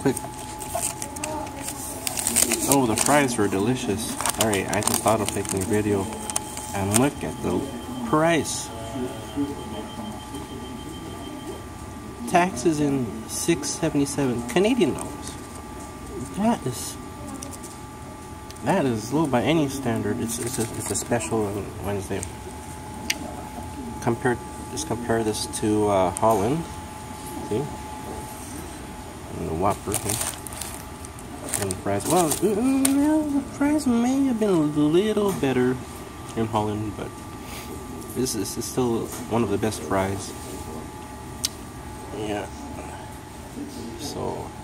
quick. Oh, the fries were delicious. Alright, I just thought of taking a video. And look at the price. Taxes in $6.77 Canadian dollars. That is low by any standard. It's a special Wednesday. Just compare this to Holland. See, and the Whopper. And the fries. Well, the fries may have been a little better in Holland, but this is still one of the best fries. Yeah. So.